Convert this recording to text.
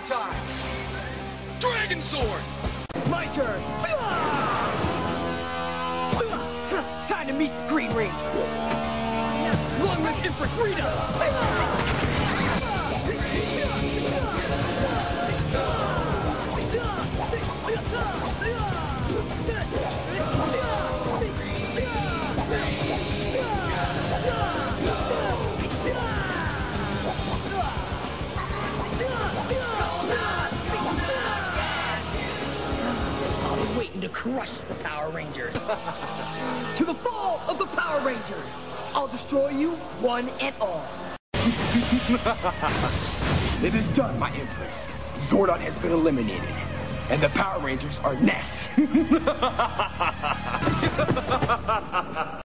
time. Dragon Sword! My turn. Time to meet the Green Ranger. Long live Emperor Frida! Waiting to crush the Power Rangers. To the fall of the Power Rangers. I'll destroy you, one and all. It is done, my Empress. Zordon has been eliminated, and the Power Rangers are next.